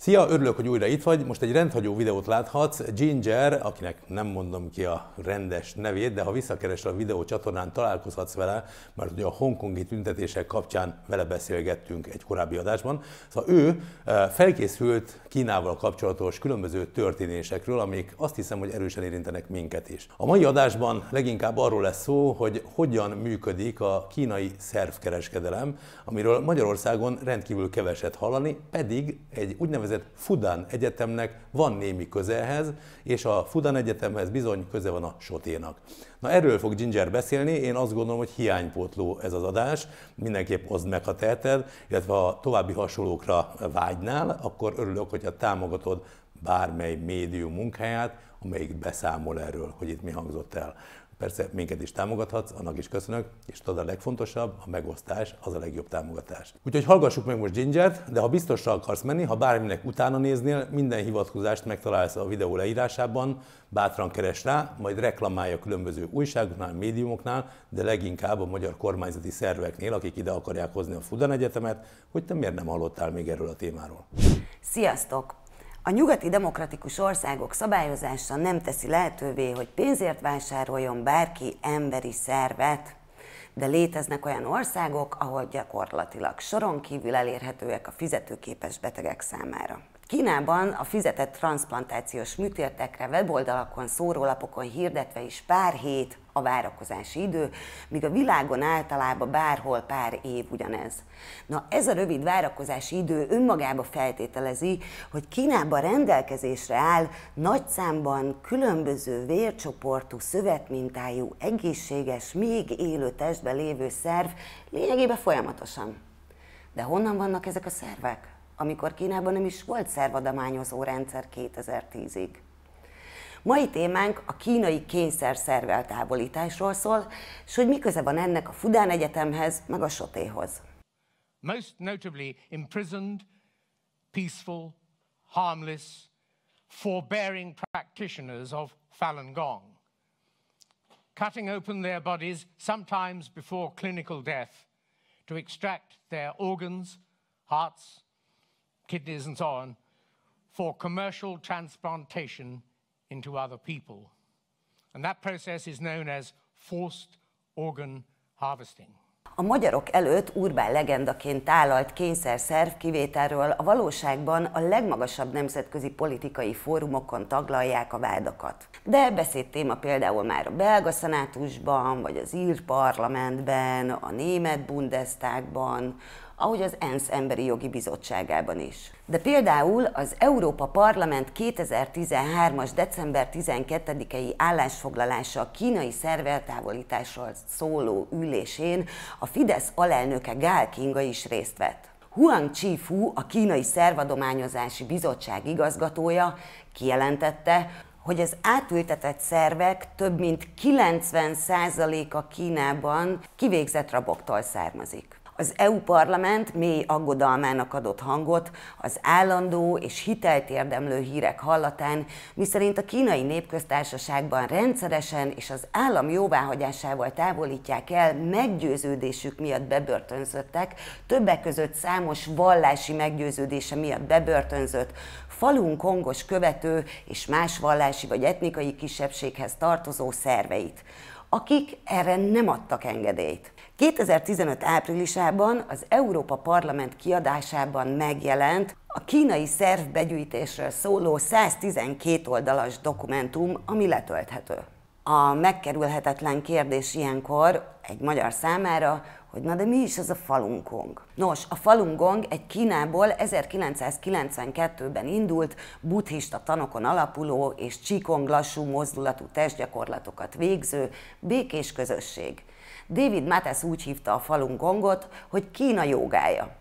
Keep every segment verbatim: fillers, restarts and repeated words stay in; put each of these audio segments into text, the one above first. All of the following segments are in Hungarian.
Szia, örülök, hogy újra itt vagy. Most egy rendhagyó videót láthatsz. Ginger, akinek nem mondom ki a rendes nevét, de ha visszakeresel a videó csatornán, találkozhatsz vele, mert ugye a hongkongi tüntetések kapcsán vele beszélgettünk egy korábbi adásban. Szóval ő felkészült Kínával kapcsolatos különböző történésekről, amik azt hiszem, hogy erősen érintenek minket is. A mai adásban leginkább arról lesz szó, hogy hogyan működik a kínai szervkereskedelem, amiről Magyarországon rendkívül keveset hallani, pedig egy úgynevezett Fudan Egyetemnek van némi köze ehhez, és a Fudan Egyetemhez bizony köze van a soténak. Na, erről fog Ginger beszélni, én azt gondolom, hogy hiánypótló ez az adás, mindenképp oszd meg, ha teheted, illetve ha további hasonlókra vágynál, akkor örülök, hogyha támogatod bármely médium munkáját, amelyik beszámol erről, hogy itt mi hangzott el. Persze minket is támogathatsz, annak is köszönök, és tudod, a legfontosabb, a megosztás, az a legjobb támogatás. Úgyhogy hallgassuk meg most Gingert, de ha biztosra akarsz menni, ha bárminek utána néznél, minden hivatkozást megtalálsz a videó leírásában, bátran keresd rá, majd reklamálja különböző újságoknál, médiumoknál, de leginkább a magyar kormányzati szerveknél, akik ide akarják hozni a Fudan Egyetemet, hogy te miért nem hallottál még erről a témáról. Sziasztok! A nyugati demokratikus országok szabályozása nem teszi lehetővé, hogy pénzért vásároljon bárki emberi szervet, de léteznek olyan országok, ahol gyakorlatilag soron kívül elérhetőek a fizetőképes betegek számára. Kínában a fizetett transzplantációs műtétekre weboldalakon, szórólapokon hirdetve is pár hét a várakozási idő, míg a világon általában bárhol pár év ugyanez. Na, ez a rövid várakozási idő önmagába feltételezi, hogy Kínában rendelkezésre áll nagy számban különböző vércsoportú, szövetmintájú, egészséges, még élő testben lévő szerv lényegében folyamatosan. De honnan vannak ezek a szervek, amikor Kínában nem is volt szervadományozó rendszer kétezer-tízig. Mai témánk a kínai kényszerszerveltávolításról szól, és hogy mi köze van ennek a Fudan Egyetemhez, meg a sotéhoz. Most notably imprisoned, peaceful, harmless, forbearing practitioners of Falun Gong, cutting open their bodies, sometimes before clinical death, to extract their organs, hearts, kidneys and so on, for commercial transplantation into other people. And that process is known as forced organ harvesting. A magyarok előtt urbán legendaként tálalt kényszerszerv kivételről a valóságban a legmagasabb nemzetközi politikai fórumokon taglalják a vádakat. De beszédtéma például már a belga szenátusban, vagy az ír parlamentben, a német Bundestagban, ahogy az ENSZ Emberi Jogi Bizottságában is. De például az Európa Parlament kétezer-tizenhármas. december tizenkettedikei állásfoglalása a kínai szerveltávolításról szóló ülésén a Fidesz alelnöke Gál Kinga is részt vett. Huang Chi-fu, a Kínai Szervadományozási Bizottság igazgatója kijelentette, hogy az átültetett szervek több mint kilencven százaléka Kínában kivégzett raboktól származik. Az é u Parlament mély aggodalmának adott hangot az állandó és hitelt érdemlő hírek hallatán, miszerint a Kínai Népköztársaságban rendszeresen és az állam jóváhagyásával távolítják el meggyőződésük miatt bebörtönzöttek, többek között számos vallási meggyőződése miatt bebörtönzött, Falun Gongos követő és más vallási vagy etnikai kisebbséghez tartozó szerveit, akik erre nem adtak engedélyt. kétezer-tizenöt. áprilisában az Európa Parlament kiadásában megjelent a kínai szervbegyűjtésről szóló száztizenkét oldalas dokumentum, ami letölthető. A megkerülhetetlen kérdés ilyenkor egy magyar számára, hogy na de mi is ez a Falun Gong? Nos, a Falun Gong egy Kínából ezerkilencszázkilencvenkettőben indult, buddhista tanokon alapuló és Qigong lassú mozdulatú testgyakorlatokat végző békés közösség. David Matas úgy hívta a Falun Gongot, hogy Kína jógája.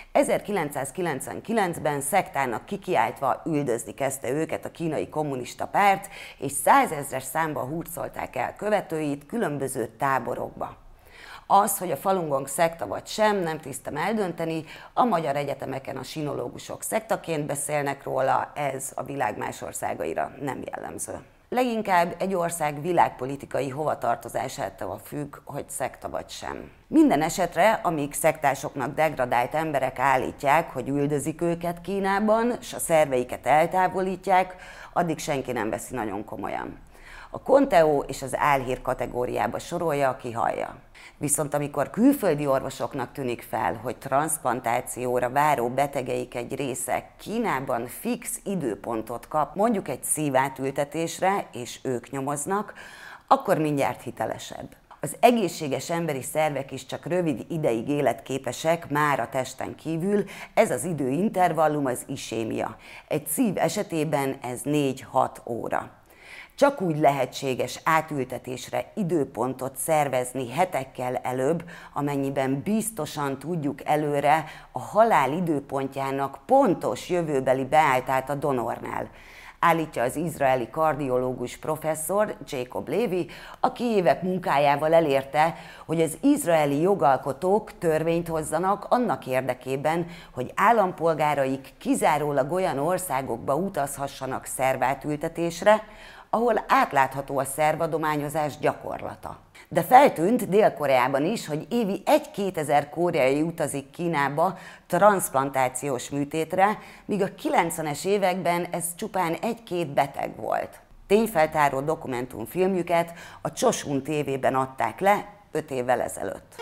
ezerkilencszázkilencvenkilencben szektának kikiáltva üldözni kezdte őket a kínai kommunista párt, és százezres számban hurcolták el követőit különböző táborokba. Az, hogy a Falun Gong szekta vagy sem, nem tisztem eldönteni, a magyar egyetemeken a sinológusok szektaként beszélnek róla, ez a világ más országaira nem jellemző. leginkább egy ország világpolitikai hovatartozásától függ, hogy szekta vagy sem. Minden esetre, amíg szektásoknak degradált emberek állítják, hogy üldözik őket Kínában, s a szerveiket eltávolítják, addig senki nem veszi nagyon komolyan. A Conteo és az álhír kategóriába sorolja, aki hallja. Viszont amikor külföldi orvosoknak tűnik fel, hogy transzplantációra váró betegeik egy része Kínában fix időpontot kap, mondjuk egy szívátültetésre, és ők nyomoznak, akkor mindjárt hitelesebb. Az egészséges emberi szervek is csak rövid ideig életképesek már a testen kívül, ez az időintervallum az isémia. Egy szív esetében ez négy-hat óra. Csak úgy lehetséges átültetésre időpontot szervezni hetekkel előbb, amennyiben biztosan tudjuk előre a halál időpontjának pontos jövőbeli beálltát a donornál, állítja az izraeli kardiológus professzor Jacob Levi, aki évek munkájával elérte, hogy az izraeli jogalkotók törvényt hozzanak annak érdekében, hogy állampolgáraik kizárólag olyan országokba utazhassanak szervátültetésre, ahol átlátható a szervadományozás gyakorlata. De feltűnt Dél-Koreában is, hogy évi egy-kétezer koreai utazik Kínába transzplantációs műtétre, míg a kilencvenes években ez csupán egy-két beteg volt. Tényfeltáró dokumentumfilmjüket a Chosun té vében adták le öt évvel ezelőtt.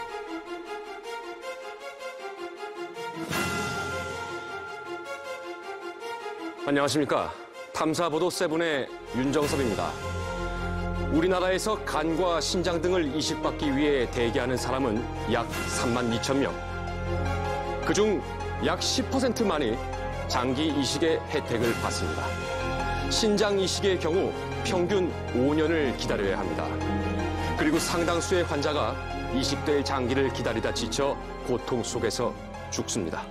안녕하십니까. 탐사보도 세븐의 윤정섭입니다. 우리나라에서 간과 신장 등을 이식받기 위해 대기하는 사람은 약 삼만 이천 명. 그중 약 십 퍼센트만이 장기 이식의 혜택을 받습니다. 신장 이식의 경우 평균 오 년을 기다려야 합니다. 그리고 상당수의 환자가 이식될 장기를 기다리다 지쳐 고통 속에서 죽습니다.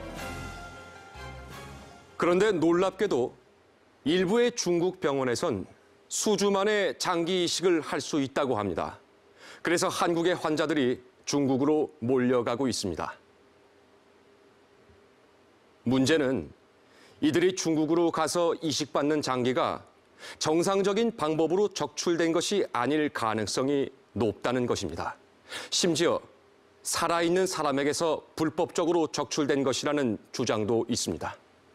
그런데 놀랍게도 일부의 중국 병원에선 수주 만에 장기 이식을 할 수 있다고 합니다. 그래서 한국의 환자들이 중국으로 몰려가고 있습니다. 문제는 이들이 중국으로 가서 이식받는 장기가 정상적인 방법으로 적출된 것이 아닐 가능성이 높다는 것입니다. 심지어 살아있는 사람에게서 불법적으로 적출된 것이라는 주장도 있습니다.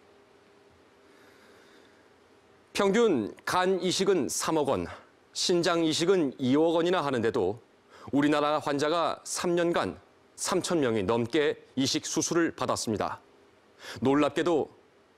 평균 간 이식은 삼억 원, 신장 이식은 이억 원이나 하는데도 우리나라 환자가 삼 년간 삼천 명이 넘게 이식 수술을 받았습니다. 놀랍게도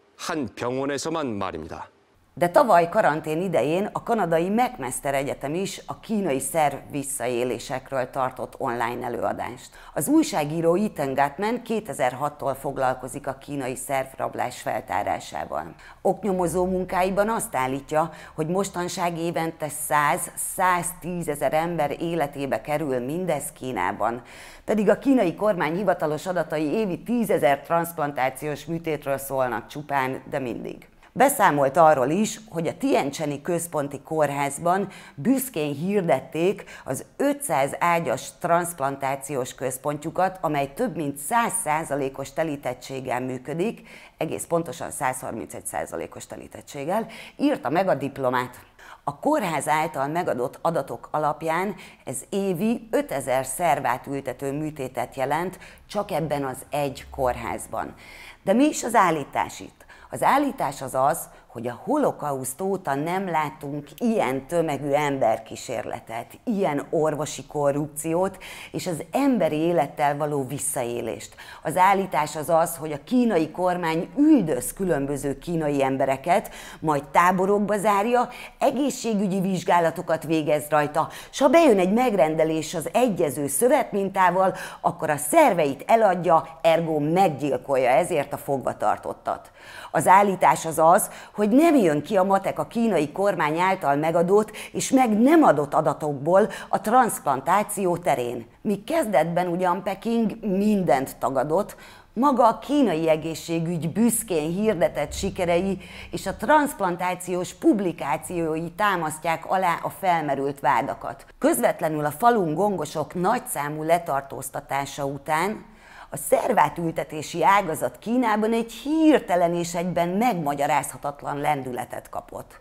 한 병원에서만 말입니다. De tavaly karantén idején a kanadai McMaster Egyetem is a kínai szerv visszaélésekről tartott online előadást. Az újságíró Ethan Gutman kétezer-hattól foglalkozik a kínai szervrablás feltárásával. Oknyomozó munkáiban azt állítja, hogy mostanság évente száz-száztízezer ember életébe kerül mindez Kínában. Pedig a kínai kormány hivatalos adatai évi tízezer transzplantációs műtétről szólnak csupán, de mindig. Beszámolt arról is, hogy a Tianjini központi kórházban büszkén hirdették az ötszáz ágyas transzplantációs központjukat, amely több mint száz százalékos telítettséggel működik, egész pontosan száz harmincegy százalékos telítettséggel, írta meg a diplomát. A kórház által megadott adatok alapján ez évi ötezer szervátültető műtétet jelent csak ebben az egy kórházban. De mi is az állítás itt? Az állítás az az, hogy a holokauszt óta nem láttunk ilyen tömegű emberkísérletet, ilyen orvosi korrupciót és az emberi élettel való visszaélést. Az állítás az az, hogy a kínai kormány üldöz különböző kínai embereket, majd táborokba zárja, egészségügyi vizsgálatokat végez rajta, s ha bejön egy megrendelés az egyező szövetmintával, akkor a szerveit eladja, ergo meggyilkolja ezért a fogvatartottat. Az állítás az az, hogy nem jön ki a matek a kínai kormány által megadott és meg nem adott adatokból a transzplantáció terén. Míg kezdetben ugyan Peking mindent tagadott, maga a kínai egészségügy büszkén hirdetett sikerei és a transzplantációs publikációi támasztják alá a felmerült vádakat. Közvetlenül a Falun gongosok nagyszámú letartóztatása után a szervátültetési ágazat Kínában egy hirtelen és egyben megmagyarázhatatlan lendületet kapott.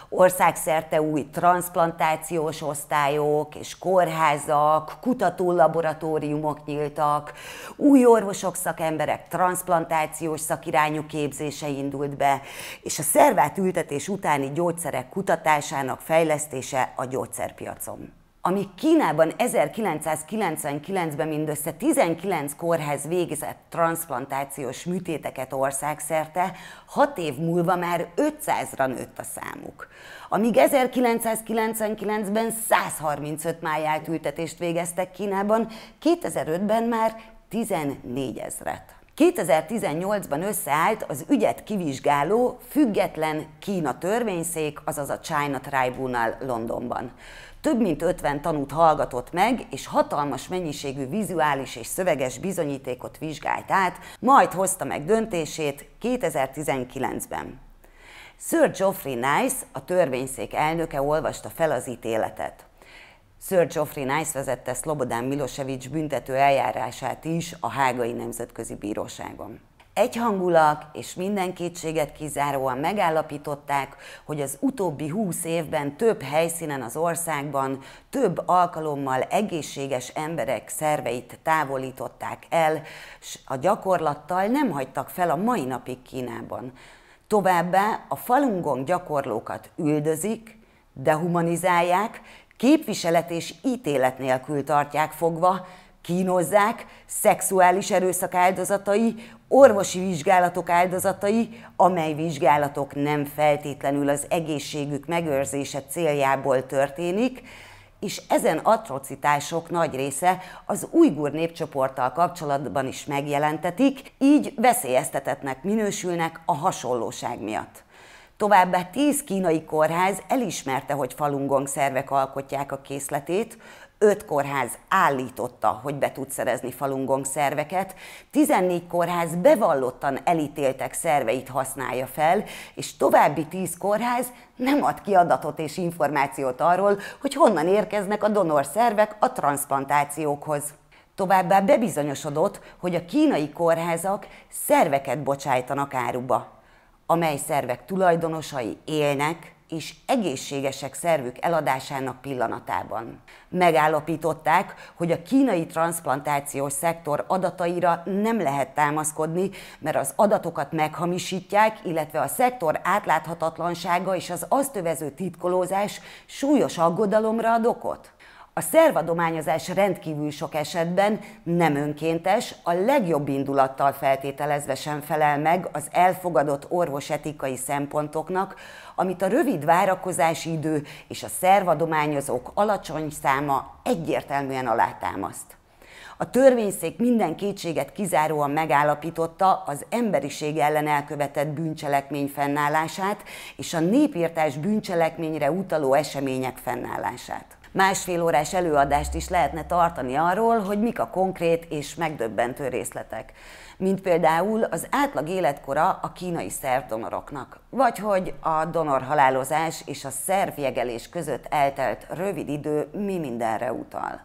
Országszerte új transzplantációs osztályok és kórházak, kutatólaboratóriumok nyíltak, új orvosok, szakemberek transzplantációs szakirányú képzése indult be, és a szervátültetés utáni gyógyszerek kutatásának fejlesztése a gyógyszerpiacon. Amíg Kínában ezerkilencszázkilencvenkilencben mindössze tizenkilenc kórház végzett transzplantációs műtéteket országszerte, hat év múlva már ötszázra nőtt a számuk. Amíg ezerkilencszázkilencvenkilencben száz harmincöt májátültetést végeztek Kínában, kétezer-ötben már tizennégyezret. kétezer-tizennyolcban összeállt az ügyet kivizsgáló független Kína törvényszék, azaz a China Tribunal Londonban. Több mint ötven tanút hallgatott meg, és hatalmas mennyiségű vizuális és szöveges bizonyítékot vizsgált át, majd hozta meg döntését kétezer-tizenkilencben. Sir Geoffrey Nice, a törvényszék elnöke olvasta fel az ítéletet. Sir Geoffrey Nice vezette Szlobodan Milosevic büntető eljárását is a Hágai Nemzetközi Bíróságon. Egyhangulag és minden kétséget kizáróan megállapították, hogy az utóbbi húsz évben több helyszínen az országban több alkalommal egészséges emberek szerveit távolították el, s a gyakorlattal nem hagytak fel a mai napig Kínában. Továbbá a Falun Gong gyakorlókat üldözik, dehumanizálják, képviselet és ítélet nélkül tartják fogva, kínozzák, szexuális erőszak áldozatai, orvosi vizsgálatok áldozatai, amely vizsgálatok nem feltétlenül az egészségük megőrzése céljából történik, és ezen atrocitások nagy része az ujgur népcsoporttal kapcsolatban is megjelentetik, így veszélyeztetettnek minősülnek a hasonlóság miatt. Továbbá tíz kínai kórház elismerte, hogy Falun Gong szervek alkotják a készletét, öt kórház állította, hogy be tud szerezni Falun Gong szerveket, tizennégy kórház bevallottan elítéltek szerveit használja fel, és további tíz kórház nem ad ki adatot és információt arról, hogy honnan érkeznek a donor szervek a transzplantációkhoz. Továbbá bebizonyosodott, hogy a kínai kórházak szerveket bocsájtanak áruba, amely szervek tulajdonosai élnek, és egészségesek szervük eladásának pillanatában. Megállapították, hogy a kínai transzplantációs szektor adataira nem lehet támaszkodni, mert az adatokat meghamisítják, illetve a szektor átláthatatlansága és az azt övező titkolózás súlyos aggodalomra ad okot. A szervadományozás rendkívül sok esetben nem önkéntes, a legjobb indulattal feltételezve sem felel meg az elfogadott orvosetikai szempontoknak, amit a rövid várakozási idő és a szervadományozók alacsony száma egyértelműen alátámaszt. A törvényszék minden kétséget kizáróan megállapította az emberiség ellen elkövetett bűncselekmény fennállását és a népirtás bűncselekményre utaló események fennállását. Másfél órás előadást is lehetne tartani arról, hogy mik a konkrét és megdöbbentő részletek, mint például az átlag életkora a kínai szervdonoroknak, vagy hogy a donorhalálozás és a szervjegelés között eltelt rövid idő mi mindenre utal.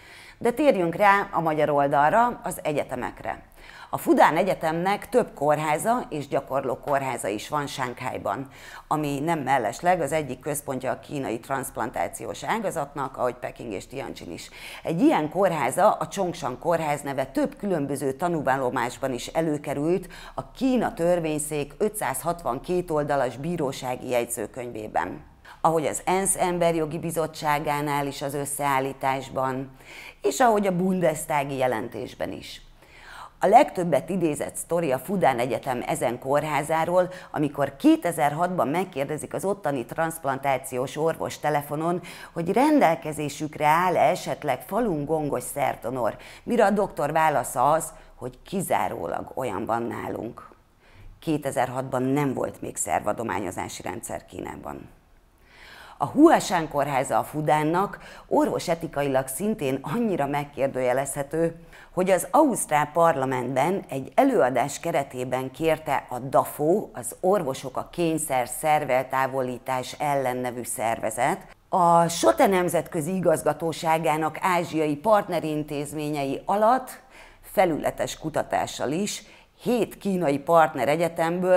De térjünk rá a magyar oldalra, az egyetemekre. A Fudán Egyetemnek több kórháza és gyakorló kórháza is van Sánkhájban, ami nem mellesleg az egyik központja a kínai transzplantációs ágazatnak, ahogy Peking és Tianjin is. Egy ilyen kórháza, a Csongshan kórház neve több különböző tanúvallomásban is előkerült a Kína törvényszék ötszázhatvankét oldalas bírósági jegyzőkönyvében, ahogy az ENSZ Emberjogi Bizottságánál is az összeállításban, és ahogy a Bundestagi jelentésben is. A legtöbbet idézett sztori a Fudán Egyetem ezen kórházáról, amikor kétezer-hatban megkérdezik az ottani transzplantációs orvos telefonon, hogy rendelkezésükre áll-e esetleg Falun Gongos szervdonor, mire a doktor válasza az, hogy kizárólag olyan van nálunk. kétezer-hatban nem volt még szervadományozási rendszer Kínában. A Huashan kórháza a Fudánnak orvosetikailag szintén annyira megkérdőjelezhető, hogy az ausztrál parlamentben egy előadás keretében kérte a dé á ef o, az Orvosok a Kényszer Szerveltávolítás ellen nevű szervezet, a SOTE Nemzetközi Igazgatóságának ázsiai partnerintézményei alatt felületes kutatással is hét kínai partneregjetemből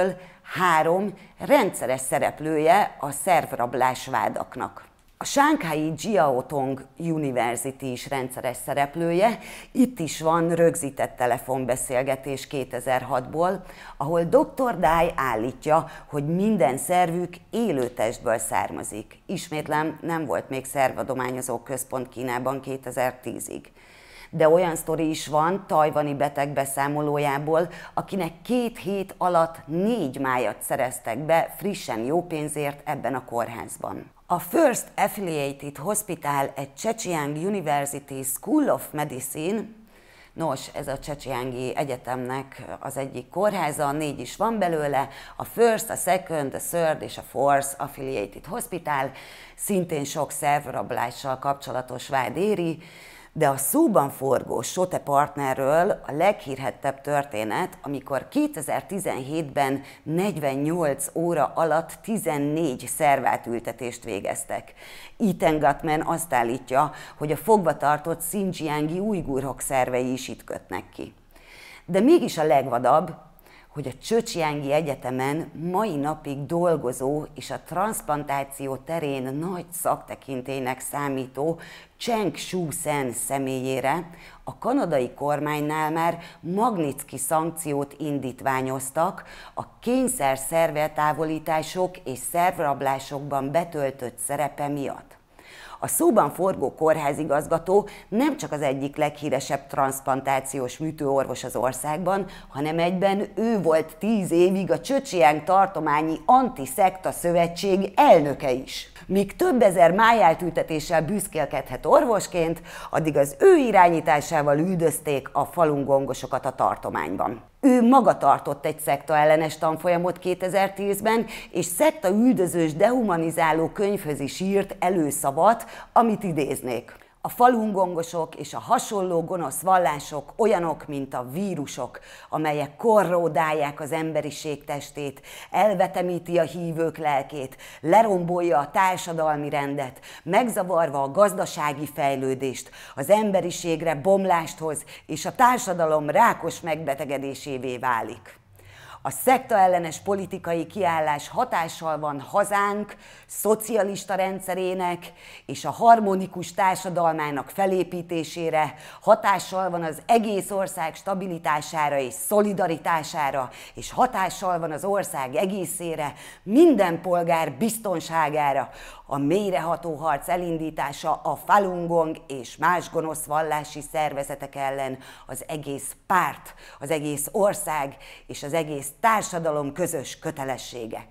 három rendszeres szereplője a szervrablás vádaknak. A Shanghai Jiaotong University is rendszeres szereplője, itt is van rögzített telefonbeszélgetés kétezer-hatból, ahol doktor Dai állítja, hogy minden szervük élő testből származik. Ismétlem, nem volt még szervadományozó központ Kínában kétezer-tízig. De olyan sztori is van tajvani beteg beszámolójából, akinek két hét alatt négy májat szereztek be frissen jó pénzért ebben a kórházban. A First Affiliated Hospital at Zhejiang University School of Medicine, nos, ez a Zhejiangi Egyetemnek az egyik kórháza, négy is van belőle, a First, a Second, a Third és a Fourth Affiliated Hospital, szintén sok szervrablással kapcsolatos vád éri, de a szóban forgó Sote Partnerről a leghírhettebb történet, amikor kétezer-tizenhétben negyvennyolc óra alatt tizennégy szervátültetést végeztek. Ethan Gutman azt állítja, hogy a fogvatartott Xinjiangi ujgurok szervei is itt kötnek ki. De mégis a legvadabb, hogy a Zhejiangi Egyetemen mai napig dolgozó és a transzplantáció terén nagy szaktekintélynek számító Cheng Shu-sen személyére a kanadai kormánynál már Magnitsky szankciót indítványoztak a kényszer szerveltávolítások és szervrablásokban betöltött szerepe miatt. A szóban forgó kórházigazgató nem csak az egyik leghíresebb transzplantációs műtőorvos az országban, hanem egyben ő volt tíz évig a Zhejiang Tartományi Antiszekta Szövetség elnöke is. Míg több ezer májátültetéssel büszkélkedhet orvosként, addig az ő irányításával üldözték a Falun Gongosokat a tartományban. Ő maga tartott egy szekta ellenes tanfolyamot kétezer-tízben, és szekta üldözős, dehumanizáló könyvhöz is írt előszavat, amit idéznék. A Falun Gongosok és a hasonló gonosz vallások olyanok, mint a vírusok, amelyek korródálják az emberiség testét, elvetemíti a hívők lelkét, lerombolja a társadalmi rendet, megzavarva a gazdasági fejlődést, az emberiségre bomlást hoz, és a társadalom rákos megbetegedésévé válik. A szekta ellenes politikai kiállás hatással van hazánk szocialista rendszerének és a harmonikus társadalmának felépítésére, hatással van az egész ország stabilitására és szolidaritására, és hatással van az ország egészére, minden polgár biztonságára. A mélyreható harc elindítása a Falun Gong és más gonosz vallási szervezetek ellen az egész párt, az egész ország és az egész társadalom közös kötelessége.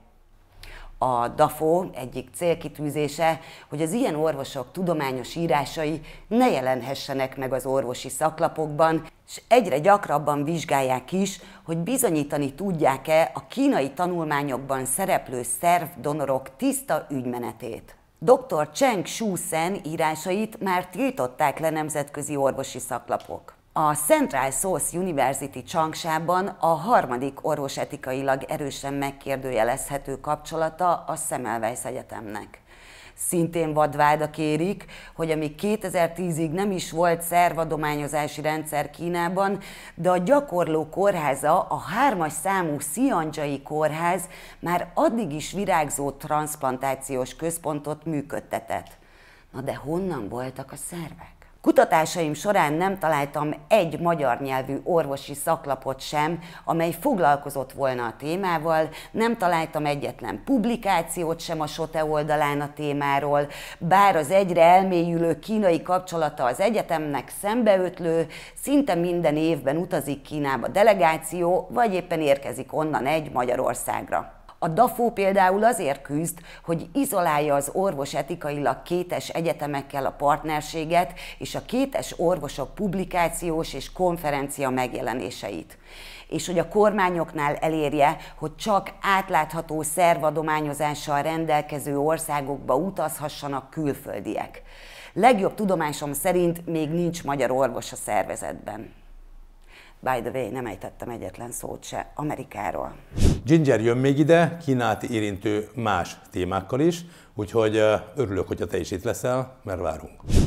A DAFO egyik célkitűzése, hogy az ilyen orvosok tudományos írásai ne jelenhessenek meg az orvosi szaklapokban, és egyre gyakrabban vizsgálják is, hogy bizonyítani tudják-e a kínai tanulmányokban szereplő szervdonorok tiszta ügymenetét. doktor Cheng Shu-sen írásait már tiltották le nemzetközi orvosi szaklapok. A Central Source University Changsha-ban a harmadik orvosetikailag erősen megkérdőjelezhető kapcsolata a Semmelweis Egyetemnek. Szintén vadvádak érik, hogy amíg kétezer-tízig nem is volt szervadományozási rendszer Kínában, de a gyakorló kórháza, a hármas számú Xianzhai kórház már addig is virágzó transzplantációs központot működtetett. Na de honnan voltak a szervek? Kutatásaim során nem találtam egy magyar nyelvű orvosi szaklapot sem, amely foglalkozott volna a témával, nem találtam egyetlen publikációt sem a Sote oldalán a témáról, bár az egyre elmélyülő kínai kapcsolata az egyetemnek szembeötlő, szinte minden évben utazik Kínába delegáció, vagy éppen érkezik onnan egy Magyarországra. A DAFO például azért küzd, hogy izolálja az orvos etikailag kétes egyetemekkel a partnerséget és a kétes orvosok publikációs és konferencia megjelenéseit. És hogy a kormányoknál elérje, hogy csak átlátható szervadományozással rendelkező országokba utazhassanak külföldiek. Legjobb tudomásom szerint még nincs magyar orvos a szervezetben. By the way, nem ejtettem egyetlen szót se Amerikáról. Ginger jön még ide, Kínát érintő más témákkal is, úgyhogy örülök, hogyha te is itt leszel, mert várunk.